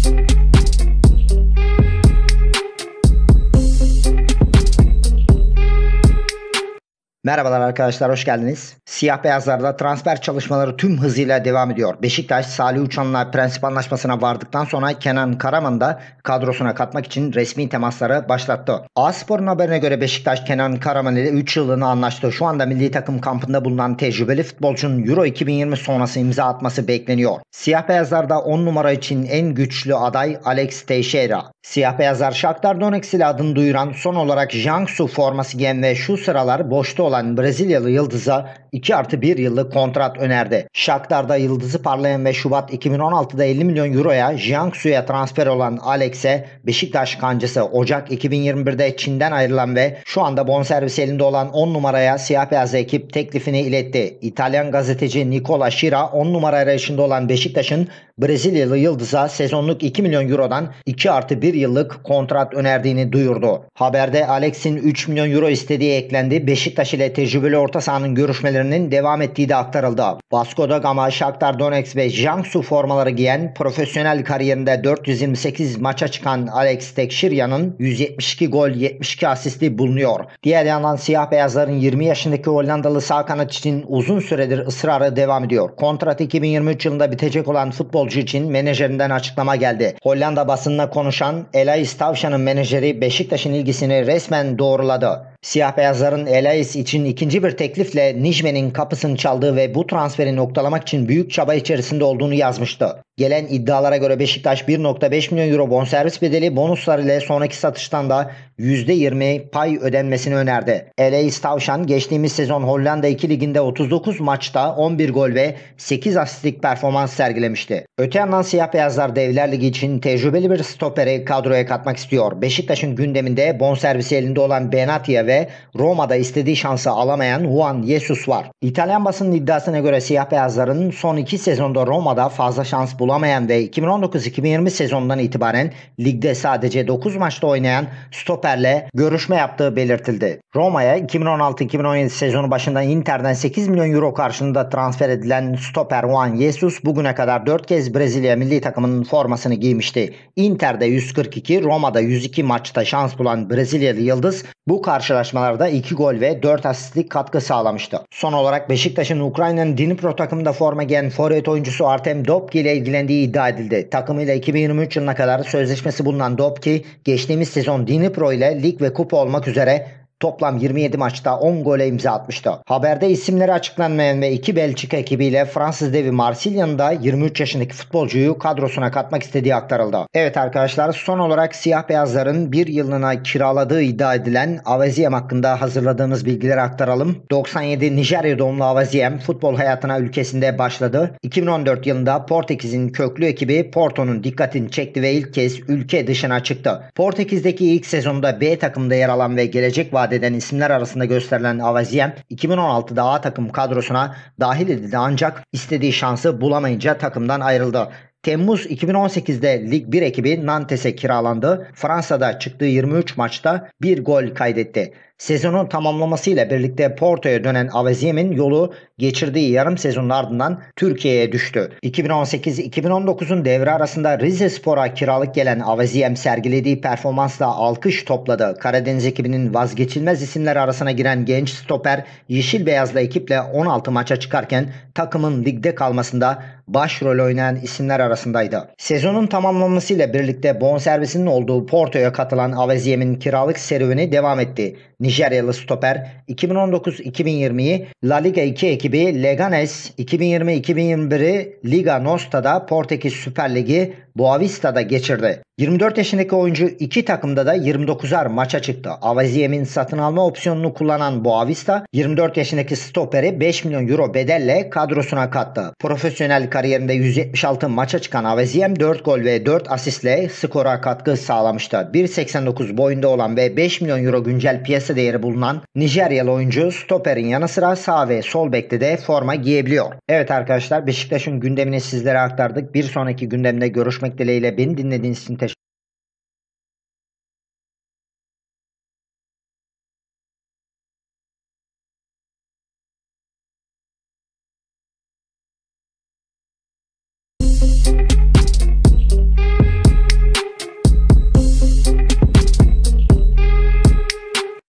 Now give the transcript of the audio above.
Merhabalar arkadaşlar, hoş geldiniz. Siyah beyazlarda transfer çalışmaları tüm hızıyla devam ediyor. Beşiktaş, Salih Uçan'la prensip anlaşmasına vardıktan sonra Kenan Karaman'ı da kadrosuna katmak için resmi temasları başlattı. A-Spor'un haberine göre Beşiktaş, Kenan Karaman ile 3 yıllığına anlaştı. Şu anda milli takım kampında bulunan tecrübeli futbolcunun Euro 2020 sonrası imza atması bekleniyor. Siyah beyazlarda 10 numara için en güçlü aday Alex Teixeira. Siyah beyazlar Shakhtar Donetsk ile adını duyuran, son olarak Jiangsu forması giyen ve şu sıralar boşta olan Brezilyalı yıldıza 2+1 yıllık kontrat önerdi. Shakhtar'da yıldızı parlayan ve Şubat 2016'da 50 milyon euroya Jiangsu'ya transfer olan Alex'e Beşiktaş kancısı Ocak 2021'de Çin'den ayrılan ve şu anda bonservis elinde olan 10 numaraya siyah beyaz ekip teklifini iletti. İtalyan gazeteci Nicola Schira 10 numara arayışında olan Beşiktaş'ın Brezilyalı yıldıza sezonluk 2 milyon eurodan 2+1 yıllık kontrat önerdiğini duyurdu. Haberde Alex'in 3 milyon euro istediği eklendi. Beşiktaş ile tecrübeli orta sahanın görüşmelerinin devam ettiği de aktarıldı. Vasco da Gama, Shakhtar Donetsk ve Jiangsu formaları giyen, profesyonel kariyerinde 428 maça çıkan Alex Teixeira'nın 172 gol 72 asisti bulunuyor. Diğer yandan siyah beyazların 20 yaşındaki Hollandalı sağ kanat için uzun süredir ısrarı devam ediyor. Kontrat 2023 yılında bitecek olan futbolcu için menajerinden açıklama geldi. Hollanda basınına konuşan Elaïs Tavşan'ın menajeri Beşiktaş'ın ilgisini resmen doğruladı. Siyah beyazların Elaïs için ikinci bir teklifle Nijme'nin kapısını çaldığı ve bu transferi noktalamak için büyük çaba içerisinde olduğunu yazmıştı. Gelen iddialara göre Beşiktaş 1,5 milyon euro bonservis bedeli, bonuslar ile sonraki satıştan da %20 pay ödenmesini önerdi. Elaïs Tavşan geçtiğimiz sezon Hollanda 2 liginde 39 maçta 11 gol ve 8 asistlik performans sergilemişti. Öte yandan siyah beyazlar Devler Ligi için tecrübeli bir stoperi kadroya katmak istiyor. Beşiktaş'ın gündeminde bonservisi elinde olan Benatia ve Roma'da istediği şansı alamayan Juan Jesus var. İtalyan basının iddiasına göre siyah beyazların son 2 sezonda Roma'da fazla şans bulamayan ve 2019-2020 sezonundan itibaren ligde sadece 9 maçta oynayan stoperle görüşme yaptığı belirtildi. Roma'ya 2016-2017 sezonu başında Inter'den 8 milyon euro karşılığında transfer edilen stoper Juan Jesus bugüne kadar 4 kez Brezilya milli takımının formasını giymişti. Inter'de 142, Roma'da 102 maçta şans bulan Brezilyalı yıldız bu karşılaşmalarda 2 gol ve 4 asistlik katkı sağlamıştı. Son olarak Beşiktaş'ın Ukrayna'nın Dnipro takımında forma giyen forvet oyuncusu Artem Dobki ile ilgilendiği iddia edildi. Takımıyla 2023 yılına kadar sözleşmesi bulunan Dobki, geçtiğimiz sezon Dnipro ile lig ve kupa olmak üzere toplam 27 maçta 10 gole imza atmıştı. Haberde isimleri açıklanmayan ve 2 Belçika ekibiyle Fransız devi Marsilya'nın da 23 yaşındaki futbolcuyu kadrosuna katmak istediği aktarıldı. Evet arkadaşlar, son olarak siyah beyazların bir yılına kiraladığı iddia edilen Avaziem hakkında hazırladığımız bilgileri aktaralım. 97 Nijerya doğumlu Avaziem futbol hayatına ülkesinde başladı. 2014 yılında Portekiz'in köklü ekibi Porto'nun dikkatini çekti ve ilk kez ülke dışına çıktı. Portekiz'deki ilk sezonda B takımda yer alan ve gelecek vaat eden isimler arasında gösterilen Avaziem 2016'da A takım kadrosuna dahil edildi ancak istediği şansı bulamayınca takımdan ayrıldı. Temmuz 2018'de Lig 1 ekibi Nantes'e kiralandı. Fransa'da çıktığı 23 maçta 1 gol kaydetti. Sezonun tamamlamasıyla birlikte Porto'ya dönen Avaziem'in yolu geçirdiği yarım sezonun ardından Türkiye'ye düştü. 2018-2019'un devre arasında Rizespor'a kiralık gelen Avaziem sergilediği performansla alkış topladı. Karadeniz ekibinin vazgeçilmez isimler arasına giren genç stoper yeşil beyazlı ekiple 16 maça çıkarken takımın ligde kalmasında başrol oynayan isimler arasındaydı. Sezonun tamamlanmasıyla birlikte bonservisinin olduğu Porto'ya katılan Avaziem'in kiralık serüveni devam etti. Nijeryalı stoper 2019-2020'yi La Liga 2 ekibi Leganes, 2020-2021'i Liga Nosta'da Portekiz Süper Ligi Boavista'da geçirdi. 24 yaşındaki oyuncu iki takımda da 29'ar maça çıktı. Avaziem'in satın alma opsiyonunu kullanan Boavista 24 yaşındaki stoperi 5 milyon euro bedelle kadrosuna kattı. Profesyonel kariyerinde 176 maça çıkan Avaziem 4 gol ve 4 asistle skora katkı sağlamıştı. 1.89 boyunda olan ve 5 milyon euro güncel piyasa değeri bulunan Nijeryalı oyuncu stoperin yanı sıra sağ ve sol bekte de forma giyebiliyor. Evet arkadaşlar, Beşiktaş'ın gündemini sizlere aktardık. Bir sonraki gündemde görüşmek dileğiyle, beni dinlediğiniz için teşekkür ederim.